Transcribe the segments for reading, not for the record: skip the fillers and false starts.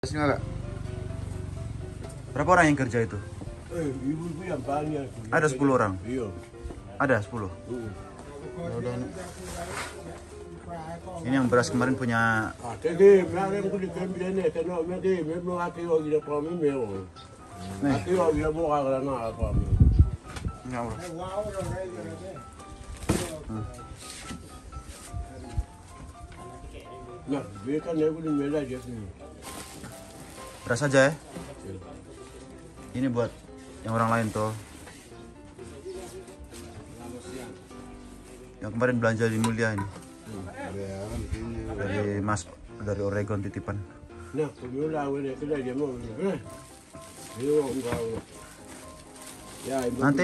Sini Kak. Berapa orang yang kerja itu? Ibu-ibu yang banyak. Ada 10 orang? Iya. Ada 10? Ya udah nih. Ini yang beras kemarin punya... Jadi, kemarin aku dikembali nih, karena memang aku tidak paham memang. Aku tidak mau karena apa. Enggak, bro. Nah, dia kan aku di Medan aja sih. Beras aja ya? Ini buat yang orang lain tuh. Yang kemarin belanja di Mulia ini. Dari Mas, dari Oregon titipan. Nah, pemula ini kita dia mau. Nanti,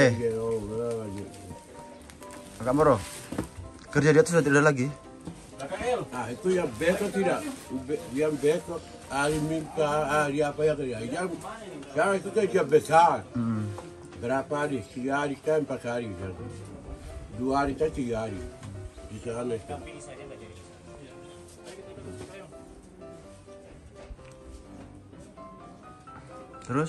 Kak Moro, kerja dia tuh sudah tidak ada lagi. Ah, itu yang besok tidak. Yang besok hari Minggu, hari apa ya kerja. Yang sekarang itu kerja besar. Berapa hari? 3 hari kan 4 hari. 2 hari kan 3 hari. Di sana itu. Terus?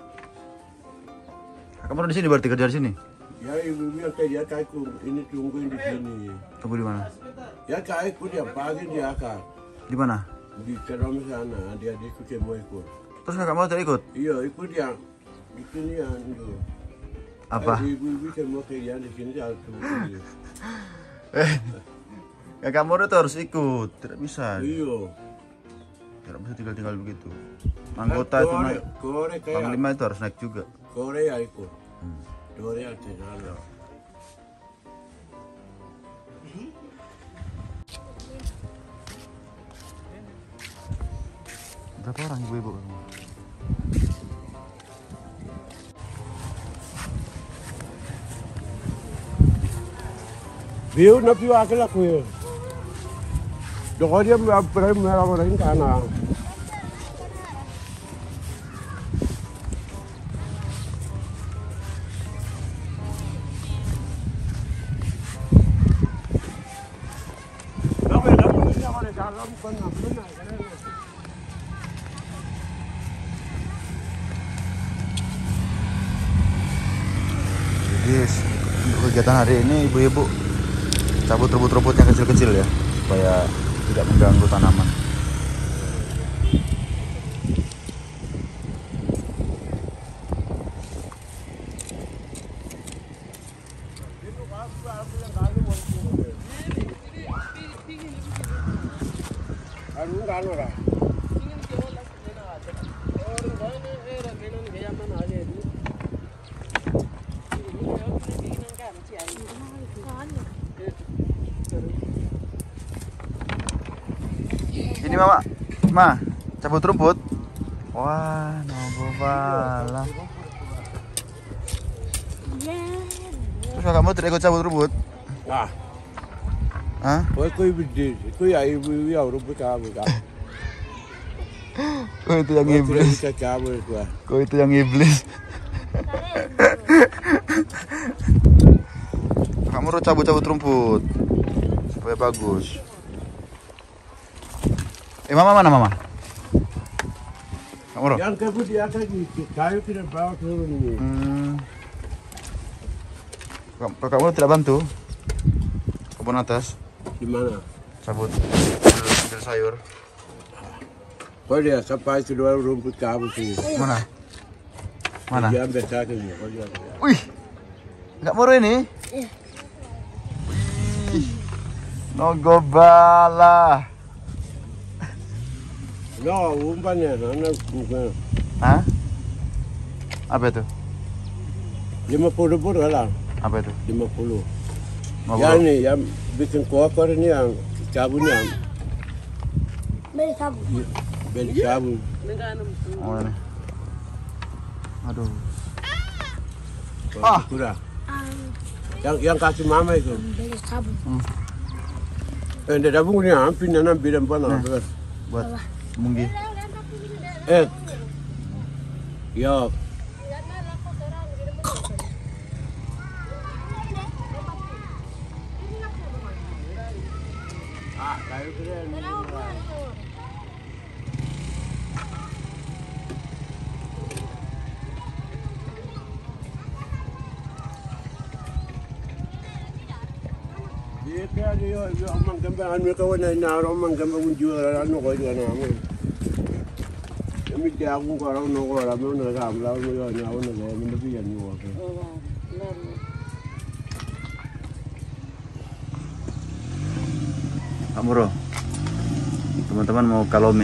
Kak Moro di sini berarti kerja di sini? Ya ibu yang kerja kaiku ini tungguin di sini. Tunggu di mana? Ya kaiku dia pagi dia akan Di mana? di Kerom sana dia ikut mau ikut. Terus Kak Moro tidak ikut? Iya ikut yang di sini yang itu. Apa? Ibu mau kerja di sini harus tunggu. Kak Moro itu harus ikut, tidak bisa. Iya. Tidak bisa tinggal begitu. Anggota itu naik. Panglima itu harus naik juga. Korea ikut. Korea tidak. Berapa orang ibu-ibu? Biu nabi wakil aku ya. Dokter dia merah-merahin kanan. Jadi untuk kegiatan hari ini ibu-ibu cabut rumput-rumput yang kecil-kecil ya, supaya tidak mengganggu tanaman. Ini Ma, cabut rumput. Wah, nogo bala. Terus kamu tidak ikut cabut rumput? Ah, Hah? Itu ya ibu ya rumput kamu kan. Kok itu yang iblis? Kok itu yang iblis? Kamu harus cabut-cabut rumput supaya bagus. Mama mana mama? Kamu Yang kebun di atas ini, kayu tidak bawa turun ini. Kamu tidak bantu? Kebun atas? Di mana? Cabut, ambil sayur. Kau dia sampai kedua rumput kamu sini. Mana? Mana? Dia ambil sakitnya. Wih, nggak murah ini? Nogo bala. No, umpannya, anak bukan. Hah? Apa itu? 50 pun lah. Apa itu? 50. Mau Ya ini yang bikin kotor ini yang sabunnya. Beli sabun. Beli sabun. Oh ini. Aduh. Ah, kurang. Yang kasih mama itu. Beli sabun. Dia dabung ni hampir nanam bidan pana. Buat munggi. Ya. Ah, kayu keren. yo omang gambar anu kawan na omang gambar unjual anu ko dia nama. Kami dia aku kalau nongol ramai orang ramai orang yo nyawa nongol mendepi yang nyawa. Amuro, teman-teman mau kalome.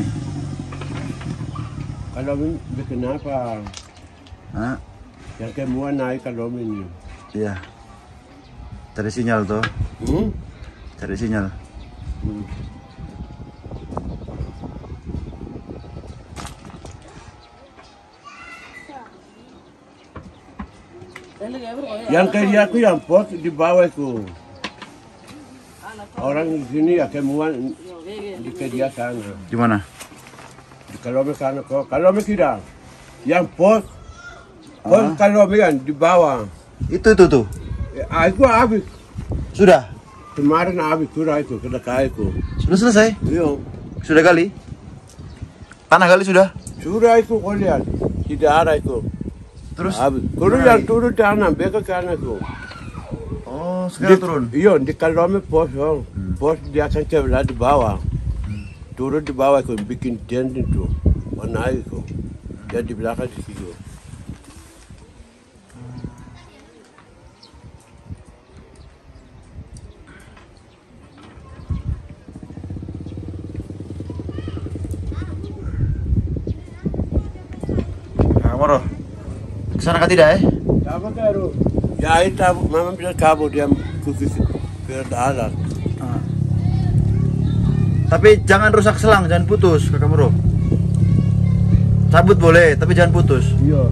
Kalome kenapa? Hah? Yang kemuan naik kalome ini. Iya. Cari sinyal tuh. Cari sinyal. Yang kerja aku yang pos di bawah itu. Orang di sini ya kemuan di kerja sana. Di mana? Di Kalome sana kok. Kalome tidak. Yang pos Kalome kan di bawah. Itu tuh. Aku habis. Sudah? Kemarin habis curah itu ke dekat itu. Sudah selesai? Iya. Sudah kali? Tanah kali sudah? Curah itu kau lihat. Tidak ada itu. Terus? Habis. Turun yang turun tanah, beka kanan itu. Oh, sekarang turun? Iya, di Kalome pos. Pos dia akan sebelah di bawah. Turun di bawah itu bikin tent itu. Mana itu. Dia di belakang di situ. Amuro, kesana kah tidak Apa karo? Ya itu mama bisa kabur dia ke dalam. Tapi jangan rusak selang, jangan putus, Kakak Muro. Cabut boleh, tapi jangan putus. Iya.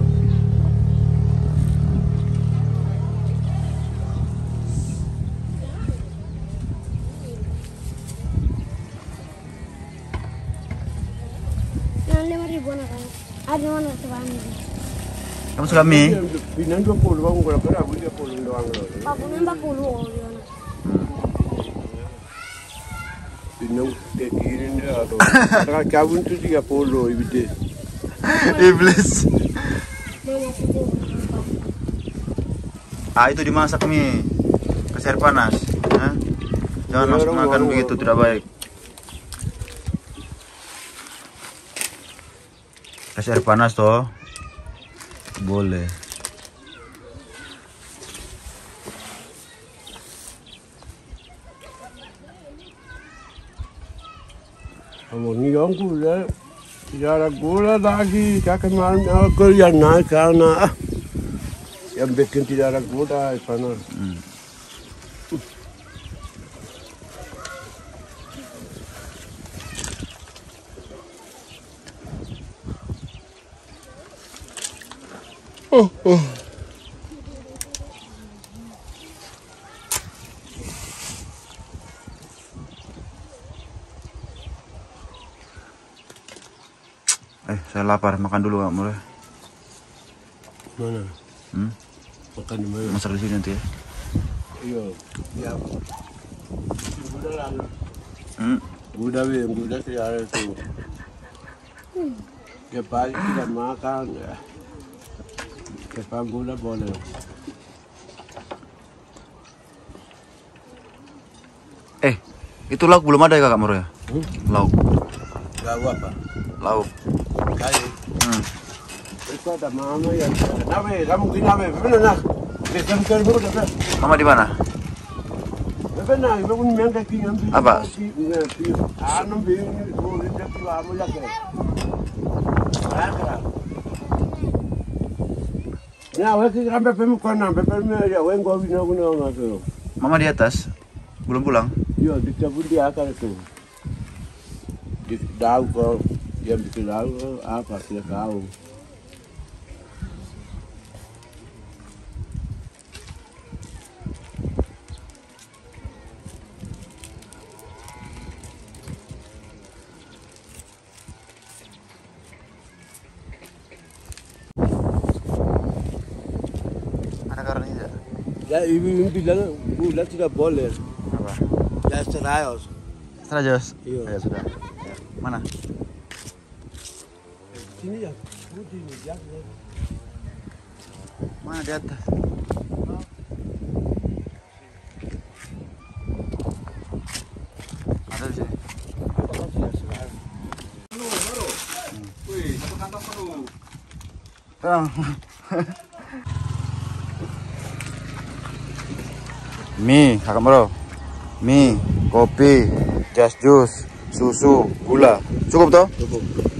Yang 5.000 anak kan. Ada mana tuan? Kamu suka mie? Pinang 20 bang, kalau kena dia 20 doang. Aku nembak 40 orang. Pinang kayak gini dia atau. Kalau kawin tu 30 iblis. Iblis. Banyak itu. Ah, itu dimasak mie. Kasih air panas. Hah? Jangan langsung makan begitu, tidak baik. Kasih air panas toh. Boleh. Kamu ni yang gula, tidak gula lagi. Kakak malam aku yang naik karena yang bikin tidak ada gula panas. Saya lapar, makan dulu Kak Muro. Mana? Makan di mana? Masak di sini nanti ya. Iya. Ya. Gula lagi. Gula tidak ada tu. Kepala tidak makan. Kepala gula boleh. Itu lauk belum ada ya Kak Muro ya? Lauk. Lauk apa? Lauk. Kayu. Itu ada mama yang nama, kamu kenapa? Benar? Betul betul betul. Mama di mana? Benar, ibu pun yang kaki yang Apa? Anu bingung, boleh jadi kamu lagi. Ya, wes sampai pemukulan, sampai ya, wes gua bina tu. Mama di atas? Belum pulang? Iya, dicabut di akar itu. Di daun kau, yang bikin daun apa? Tidak tahu. Ada karena tidak? Ya, ibu bilang gula tidak boleh. Apa? Ya, serayos. Setelah Jos? Iya. Ya sudah. Ya. Mana? Sini ya, putih ni ya. Mana di atas? Mie, kakak bro. Mie, kopi, jus, susu, gula. Cukup toh? Cukup.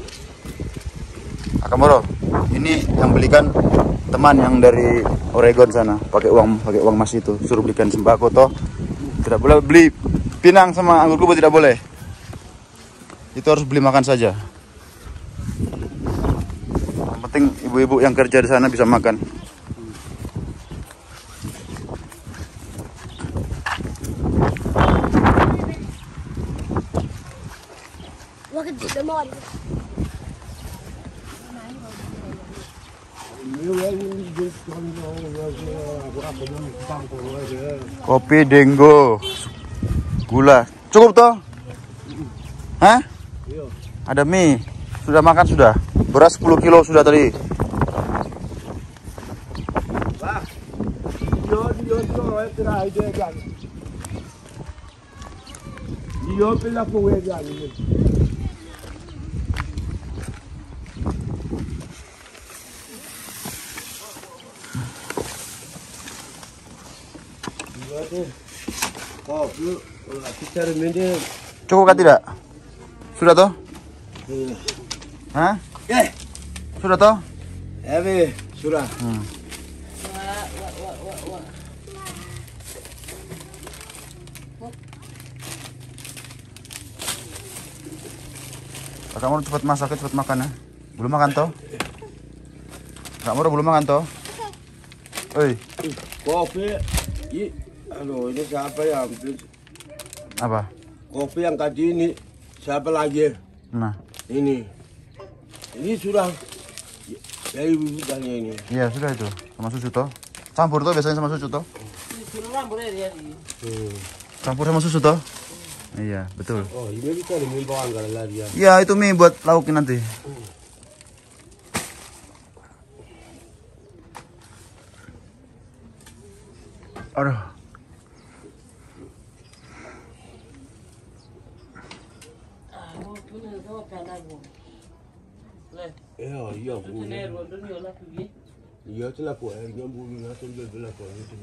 Kakak bro, ini yang belikan teman yang dari Oregon sana, pakai uang mas itu, suruh belikan sembako toh. Tidak boleh beli pinang sama anggur kubus, tidak boleh. Itu harus beli makan saja. Yang penting ibu-ibu yang kerja di sana bisa makan. Waktu di mall. Kopi Denggo, gula. Cukup toh? Hah? Ada mie. Sudah makan sudah? Beras 10 kilo sudah tadi. Cukup kan tidak? Sudah toh? Hah? Sudah toh? Sudah. Kamu cepat masak, cepat makan ya. Belum makan toh? Kamu belum makan toh? Oi. Kopi. Ini siapa yang Apa? kopi yang tadi ini? Siapa lagi? Nah. Ini sudah dari bibitnya ini. Iya sudah itu sama susu toh. Campur toh biasanya sama susu toh. Campur sama susu toh. Iya betul. Oh ini bisa diminta anggaran lagi ya. Iya itu mie buat lauknya nanti. Aduh. Iya. Iya tu lah kuat. Yang bulu nasi jual bela kuat itu.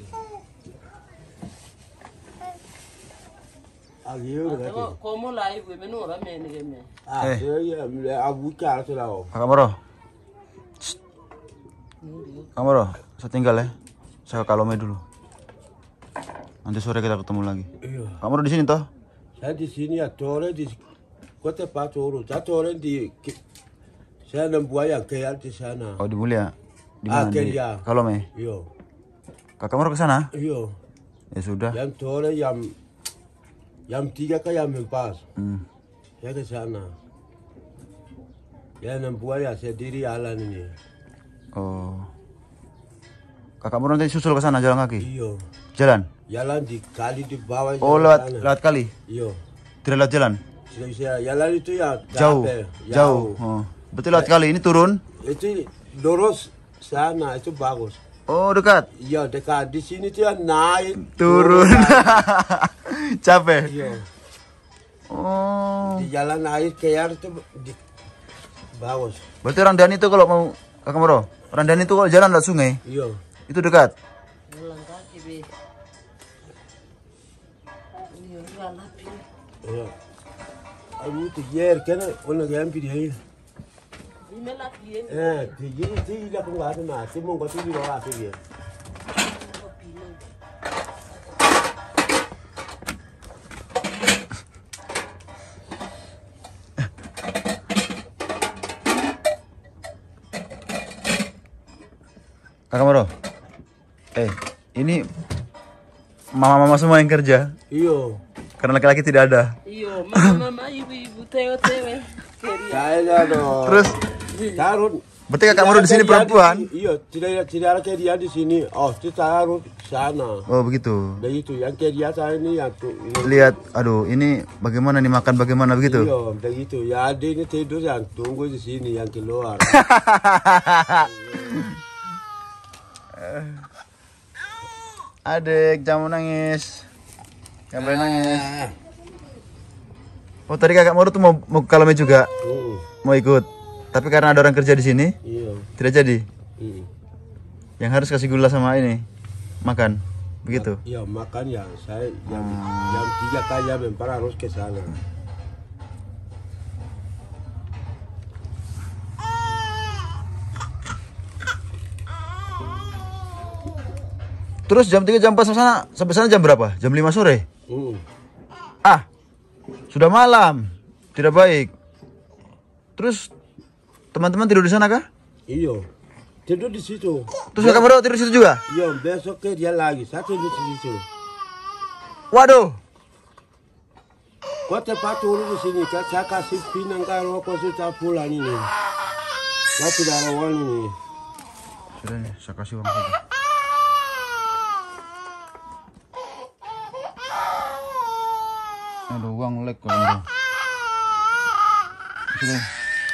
Agiyo dah. Como lá ibu menura menegeme. Iya. Abu cara tu lah. Kakak Moro. Kakak Moro, saya tinggal ya. Saya ke Kalome dulu. Nanti sore kita ketemu lagi. Iya. Kakak Moro di sini toh? Saya di sini ya, tore di kota Patoro. Saya tore di saya Buaya Kayal di sana. Oh di Mulia. Di mana? Di Keria. Kalome. Iya. Kakak Moro ke sana? Iya. Ya sudah. Yang tore yang 3 ke yang 4. Saya ke sana. Ya Buaya saya diri alan ini. Oh. Kakak Moro nanti susul ke sana jalan kaki? Iya. Jalan? Jalan di kali di bawah. Oh lewat kali? Iya. Tidak lewat jalan? Saya jalan itu ya jauh. Oh. Betul lewat kali, ini turun? Itu lurus sana, itu bagus. Oh dekat? Iya dekat, di sini tuh ya naik Turun. Capek? Iya. Oh. Di jalan air kear itu bagus. Berarti Randani itu kalau mau Kakak Moro, Randani itu kalau jalan lewat sungai? Iya. Itu dekat? Iya. Aduh tuh yer kan, orang yang pilih. Jadi tidak pengaruh mana, semua kau tu di bawah tu dia. Kakak Moro, ini mama-mama semua yang kerja? Iyo. Karena laki-laki tidak ada? Iyo, mama, ibu, tewe. Saya dong. Terus? Tarun. Berarti Kakak Moro di sini perempuan? Iya, tidak ada kerja di sini. Oh, itu taruh sana. Oh begitu. Begitu, yang kerja saya ini yang tuh. Lihat, aduh ini bagaimana nih makan bagaimana begitu? Iya, begitu. Ya ada ini tidur yang tunggu di sini yang keluar. Adik, jangan nangis. Jangan boleh nangis. Oh tadi Kakak Moro tuh mau ke Kalame juga? Mau ikut? Tapi karena ada orang kerja di sini, Iya. tidak jadi. Mm. Yang harus kasih gula sama ini makan, begitu. Iya, makan ya. Saya jam 3 kali jam 4 harus ke sana. Terus jam 3 jam 4 sampai sana jam berapa? Jam 5 sore? Ah, sudah malam, tidak baik. Terus teman-teman tidur di sana kah? Iya. Tidur di situ. Terus kakak Moro tidur di situ juga? Iya, besok ke dia lagi. Saya tidur di situ. Waduh, Kau tepat turun di sini. Saya kasih pinang kalau kau sudah pulang ini. Kau tidak ada uang ini. sudah nih, saya kasih uang saja. Aduh, uang lek kalau Moro. Sudah.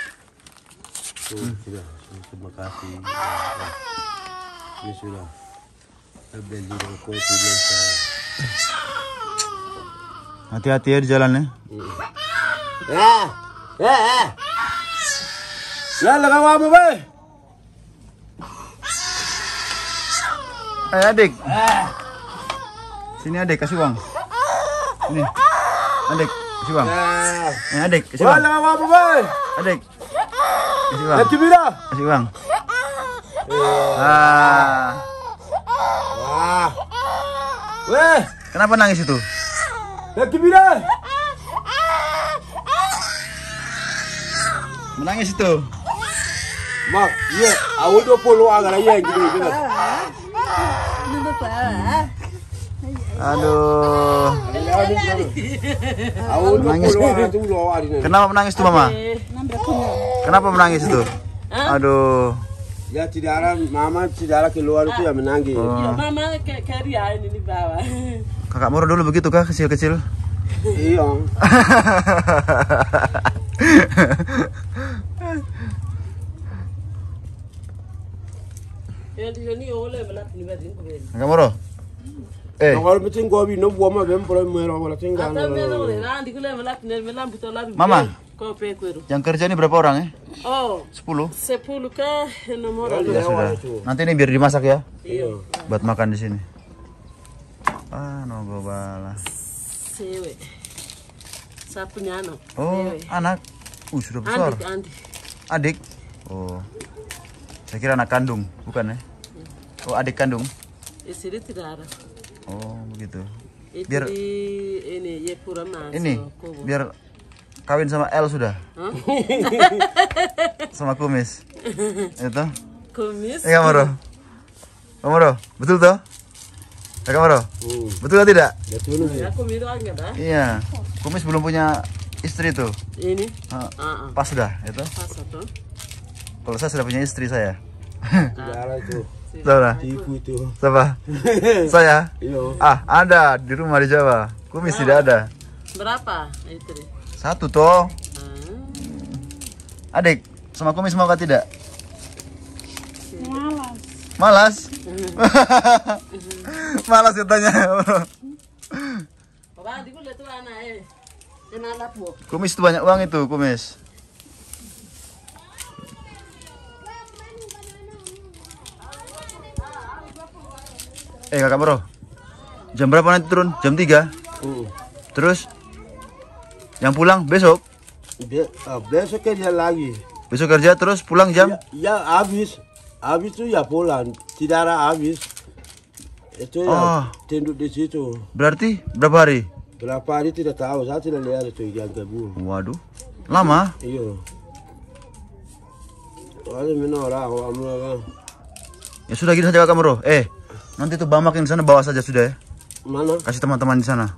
Sudah. Terima kasih. Ya sudah. Saya beli rokok tujuan saya. Hati-hati ya di jalan ya. Ya, lakukan apa, Bay? Adik. Sini adik, kasih uang. Ini. Adik, kasih uang. Adik, kasih uang. Lakukan apa, Bay? Adik. Kasih uang. Nanti bila? Kasih uang. Ah. Wah. Weh, Kenapa nangis itu? nanti bila? Menangis itu. Mak, iya, aku 20 agar aja yang gitu. Aduh. Aku 20 agar itu loh hari ini. Kenapa menangis tuh, Mama? Kenapa menangis itu? Aduh. Ya tidak ada, mama tidak ada keluar itu yang menangis. Ya mama kerja ini di bawah. Kakak Moro dulu begitu kah, kecil-kecil? Iya. Ya di sini oleh belak ni badin ko ben. Kakak Moro? Kalau penting gua bino buat mah bem problem merah wala tinggal. Ata me no le ran di ko le belak ni melam buto labi. Mama. Ko pe ko. Yang kerja ini berapa orang ya? Oh, 10. 10 ka nomor. Ya sudah. Nanti ini biar dimasak ya. Iya. Buat makan di sini. Ah, nogo bala. Sewe. Sapunya no. Oh, anak. Sudah besar. Adik. Oh. Saya kira anak kandung, bukan ya? Oh, adik kandung. Istri tidak ada. Oh, begitu. Biar ini ya pura mas. Ini biar kawin sama L sudah. Sama kumis. Itu. Kumis. Kakak Moro. Kakak Moro, betul toh? Kakak Moro. Betul atau tidak? Betul sih. Aku miru aja dah. Iya. Kumis belum punya istri tuh. Ini. Pas sudah, itu. Pas satu. Kalau saya sudah punya istri saya. Tidak ada itu. Siapa? Tipu itu. Siapa? Saya? Iya. Ah, ada di rumah di Jawa. Kumis tidak ada. Berapa itu? Satu toh. Adik, sama kumis mau kah tidak? Malas. Malas katanya. Bapak di kulit tuh anak kenalap bu. Kumis itu banyak uang itu, kumis. Kakak Moro. Jam berapa nanti turun? Jam 3. Terus yang pulang besok? Besok kerja lagi. Besok kerja terus pulang jam? Ya habis. Habis itu ya pulang. Tidak ada habis. Itu ya tunduk di situ. Berarti berapa hari? Berapa hari tidak tahu. Saya tidak lihat itu yang kebu. Waduh. Lama? Iya. Ada minor orang. Ya sudah gini saja Kakak Moro. Nanti tuh Bamak yang di sana bawa saja sudah ya. Mana? Kasih teman-teman di sana.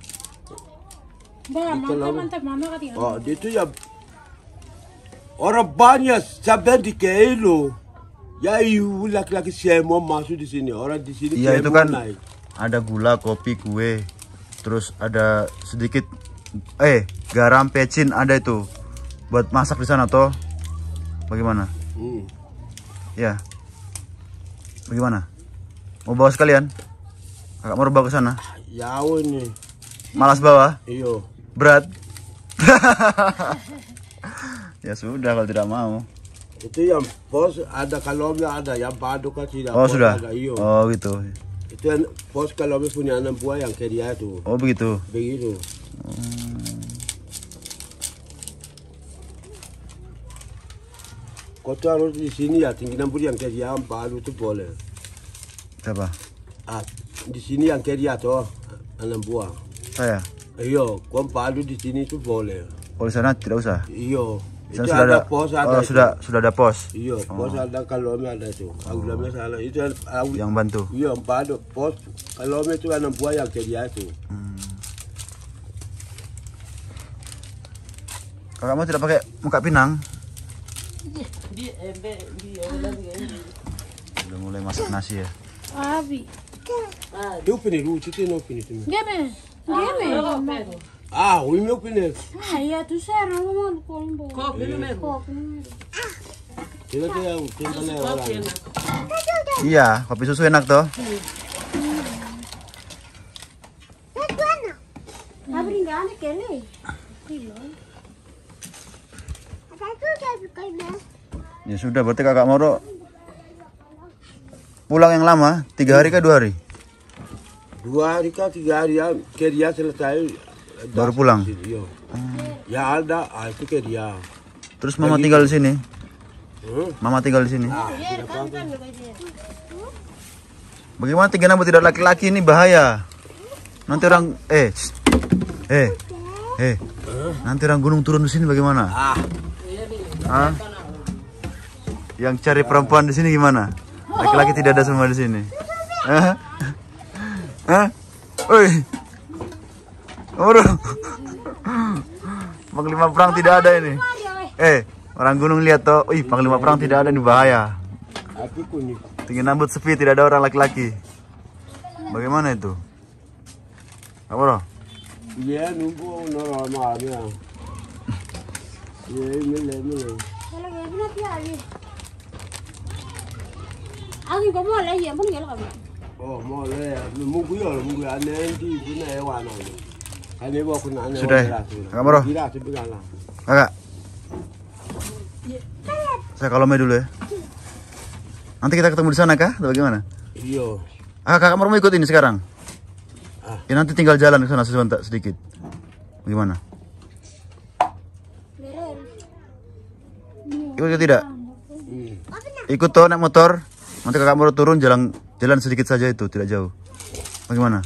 Oh, itu ya orang banyak sampai di Kelo. Ya ibu laki-laki semua masuk di sini. Orang di sini. Iya itu kan ada gula, kopi, kue, terus ada sedikit garam, pecin ada itu buat masak di sana toh. Bagaimana? Ya. Bagaimana? Mau bawa sekalian? Kakak mau bawa ke sana? Ya ini. Malas bawa? Iyo. Berat. Ya sudah kalau tidak mau. Itu yang pos ada kalomnya ada, yang padu kan tidak. Oh pos sudah. Ada, iyo. Oh gitu. Itu yang pos kalomnya punya 6 buah yang kayak dia itu. Oh begitu. Begitu. Kau tuh harus di sini ya, tinggi 60 yang kayak dia yang padu itu boleh. Siapa? Ah, di sini yang kayak dia tuh 6 buah. Saya. Iyo, kau padu di sini itu boleh. Oh di sana tidak usah. Iyo. Di Itu sana sudah ada ada pos ada. Oh itu. sudah ada pos. Iya, pos ada kalomnya ada itu. Kalomnya salah. Itu Yang bantu. iya, padu pos kalomnya itu 6 buah yang kayak dia itu. Kalau kamu tidak pakai muka pinang, Di ulang ini. udah mulai masak nasi ya. Abi. Eu pini lucu tem no pini também. Gebe. Gebe. Ah, o meu pini. Ai, tu será um combo. Kok ini mesmo. Kok. Ele tem o tempo na hora. Kok enak. Iya, kopi susu enak toh. Abi enggak ada kele. Ya sudah, berarti kakak Moro pulang yang lama, 3 hari kah 2 hari? 2 hari kah 3 hari ya, kayak dia selesai. Baru pulang? Iya. Ya ada, itu kayak dia. Terus mama tinggal di sini? Hmm? Mama tinggal di sini? Ah, tidak apa-apa. Bagaimana 3 nama tidak laki-laki ini bahaya. Nanti orang nanti orang gunung turun di sini bagaimana? Ah, Hah? Yang cari perempuan di sini gimana? Laki-laki tidak ada semua di sini. Hah? Hah? Oi. Orang Panglima perang tidak ada ini. Orang gunung lihat toh. Ih, Panglima perang tidak ada, ini bahaya. aku kuning. Tinggi rambut sepi, tidak ada orang laki-laki. Bagaimana itu? Apa bro? Iya, nunggu normalnya. Iya, ini. Kalau gebe na piali. Aku kok mau lah ya, pun enggak lah. Oh, mau le, munggu ya, nanti punya hewan itu. Kan ibu aku nanya. Sudah, Kakak Moro. Tidak, sebenarnya. Kakak. Saya kalome dulu ya. Nanti kita ketemu di sana kah? Atau bagaimana? Iya. Kakak Moro mau ikut ini sekarang? Ah. Ya nanti tinggal jalan ke sana sebentar sedikit. Bagaimana? Ikut atau tidak? Ikut toh naik motor. Nanti kakak Moro turun jalan sedikit saja itu, tidak jauh. Bagaimana?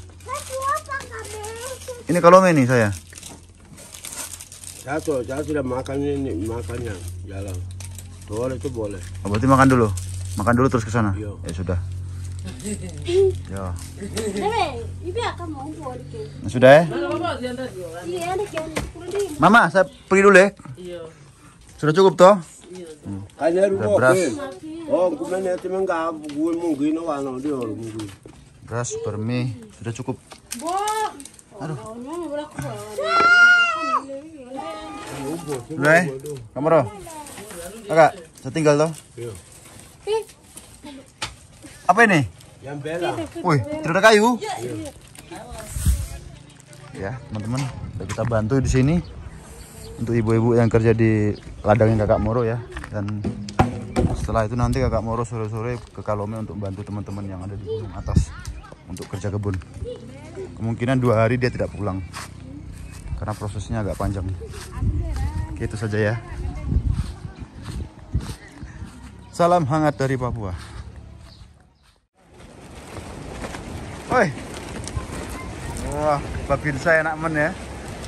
Ini kalome nih saya. Saya sudah makannya jalan. Boleh itu boleh. Oh, berarti makan dulu. Makan dulu terus ke sana. Iya. Ya sudah. Ya. Gebe, ibu akan mau buat itu. Nah, sudah ya? Bapak dia tadi orang. Iya, ada kan. Kurang Mama, saya pergi dulu ya. Iya. Sudah cukup toh? Iya. Kanya rumah. beras. Oh, kemudian itu enggak gue mungkin orang dia mungkin. Beras, permi, sudah cukup. Bo. Aduh. Sudah ya? Kamu Moro? Kakak, saya tinggal toh. Iya. Apa ini? Yang bela. Wih, tidak ada kayu. Ya, teman-teman, udah kita bantu di sini untuk ibu-ibu yang kerja di ladangnya kakak Moro ya. Dan setelah itu nanti kakak Moro sore-sore ke Kalome untuk bantu teman-teman yang ada di gunung atas untuk kerja kebun. Kemungkinan 2 hari dia tidak pulang karena prosesnya agak panjang. Oke, itu saja ya. Salam hangat dari Papua. Woi. Wah, babin saya enak men ya.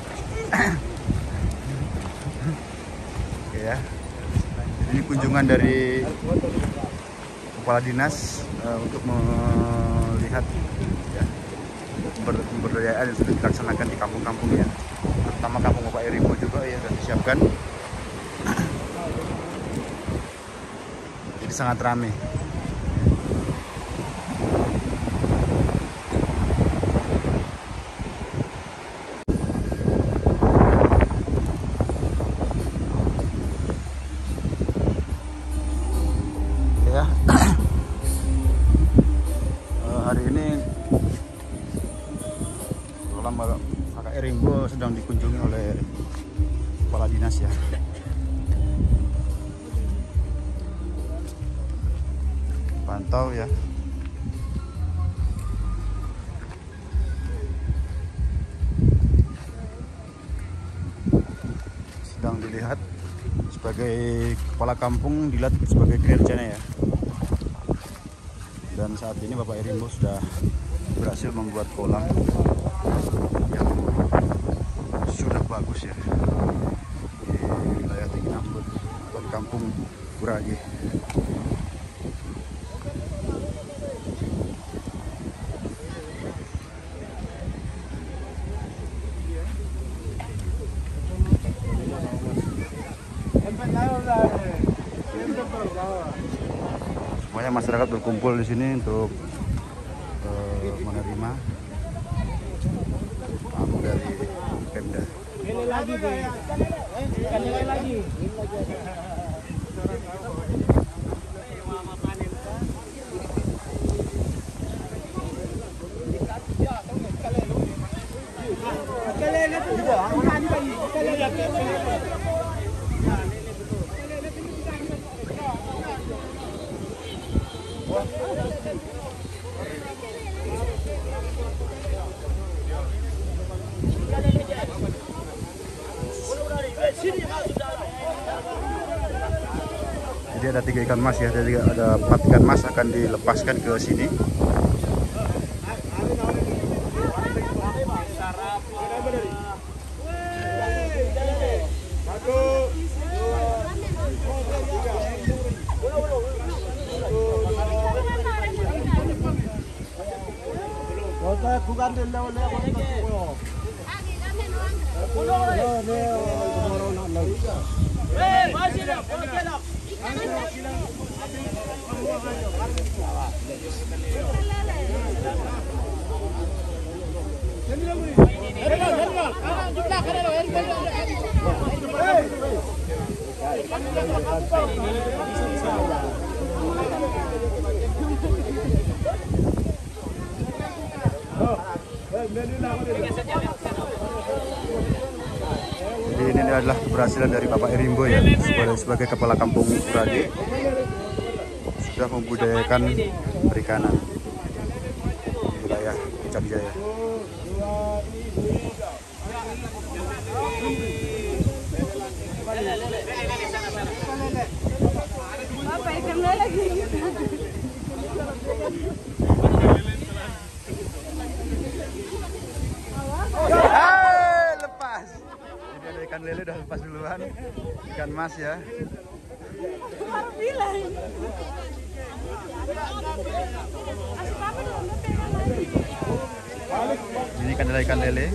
Oke ya. Ini kunjungan dari kepala dinas untuk melihat ya, pemberdayaan yang sudah dilaksanakan di kampung-kampung ya. Terutama kampung Bapak Erimbo juga ya sudah disiapkan. Jadi sangat ramai. Hari ini Kakak Erimbo sedang dikunjungi oleh kepala dinas ya. Pantau ya. Sedang dilihat sebagai kepala kampung, dilihat sebagai kinerjanya ya. Dan saat ini Bapak Erimbo sudah berhasil membuat kolam yang sudah bagus ya di wilayah Tinggi Nambut, kampung Kurage. Semuanya masyarakat berkumpul di sini untuk menerima tamu dari Pemda. Jadi ada 3 ikan mas ya, ada 4 ikan mas akan dilepaskan ke sini. Jadi ini adalah keberhasilan dari Bapak Erimbo ya, sebagai kepala kampung Kurage, sudah membudidayakan perikanan di wilayah Puncak Jaya. Apa ikan lagi? Lepas. Jadi ada ikan lele udah lepas duluan. Ikan mas ya. Baru bilang. Ini kan ada ikan lele.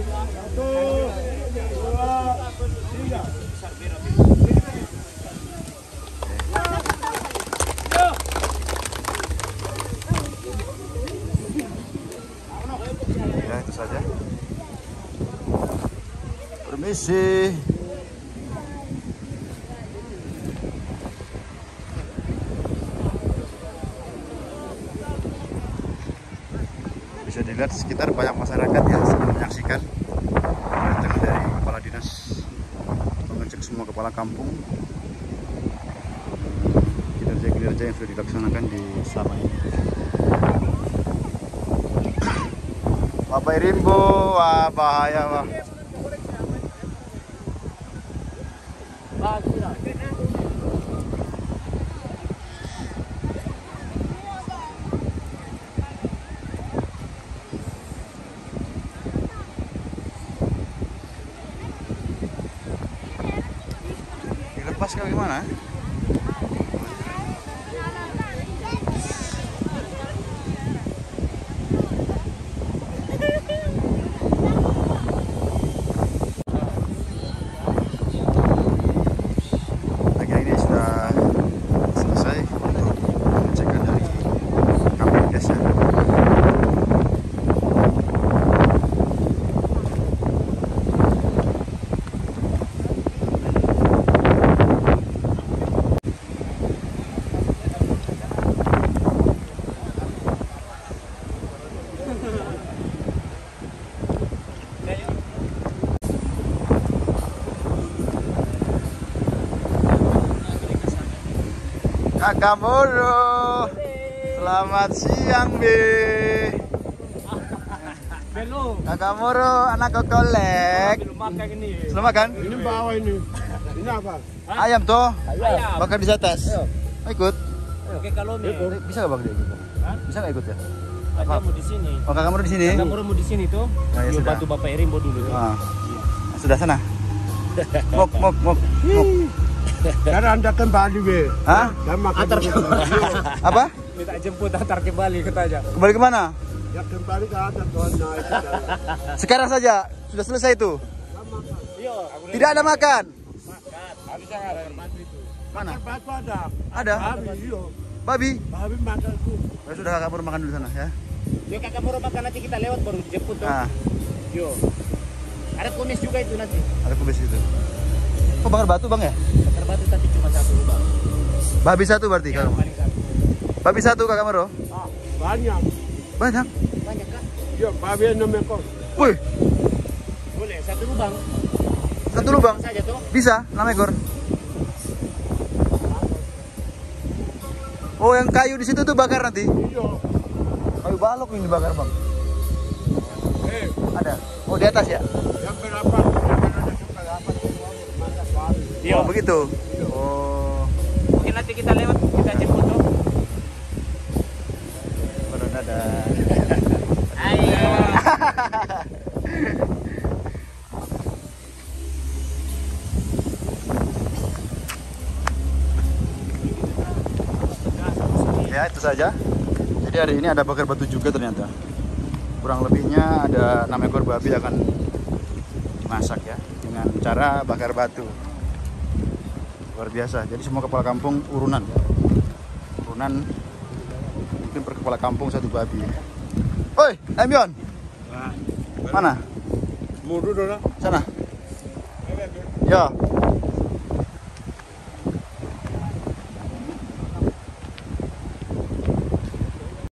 Ya itu saja. Permisi. Bisa dilihat sekitar banyak masyarakat ya sedang menyaksikan kedatangan dari kepala dinas, mengecek semua kepala kampung kinerja-kinerja yang sudah dilaksanakan di selama ini. Bapak Erimbo, wah bahaya wah. Dilepas ke gimana? Ini sudah selesai untuk pengecekan dari kampung desa. Kakak Moro, Selamat siang, Bi. Belum. Kakak Moro, anak kokolek. Belum makan ini. Sudah makan? Ini bawah ini. Ini apa? Ayam toh? Ayam. Bakar di atas. Mau ikut? Oke, kalau nih. Bisa nggak bang dia ikut? Bisa nggak ikut ya? Kamu di sini. Oh, kakak Moro di sini? Kakak Moro mau di sini tuh. Oh, ya Yuk sudah. bantu Bapak Erimbo dulu tuh. Ah. Sudah sana. Mok. Karena Anda kembali, Be. Hah? Dan makan dulu. Apa? Minta jemput antar kembali katanya. Kembali kemana? Ya kembali ke atas tuan naik. Sekarang saja. Sudah selesai itu. Yo, Tidak ada makan. Habis ada Mana? batu ada. Ada. Habis, iyo. Babi. Habis makan tuh. Ya sudah, kakak Moro makan dulu sana ya. Yuk Kakak Moro makan, nanti kita lewat baru jemput tuh. Ah, Yo. Ada kumis juga itu nanti. ada kubis itu. Kok bakar batu bang ya? Bakar batu tapi cuma satu lubang. Babi satu berarti Ya, kalau. paling satu. Babi satu kakak Moro. Ah, banyak. Banyak. Banyak kan? Iya, babi 6 ekor. Wih, Boleh, satu lubang. satu lubang. Saja tuh. Bisa, 6 ekor. Oh, yang kayu di situ tuh bakar nanti. Iya. Kayu balok ini bakar bang. Eh, Ada. Oh, di atas ya? yang berapa? Yang ada suka apa? Makan babi. Iya. Oh, begitu. Oh, Mungkin nanti kita lewat, kita jemput tuh. baru ada. Ayo. Ya, itu saja. Jadi hari ini ada bakar batu juga ternyata. Kurang lebihnya ada 6 ekor babi akan dimasak ya dengan cara bakar batu. Luar biasa. Jadi semua kepala kampung urunan. Urunan mungkin per kepala kampung satu babi. Oi, Emion. Mana? Mudu dong. Sana. Ya.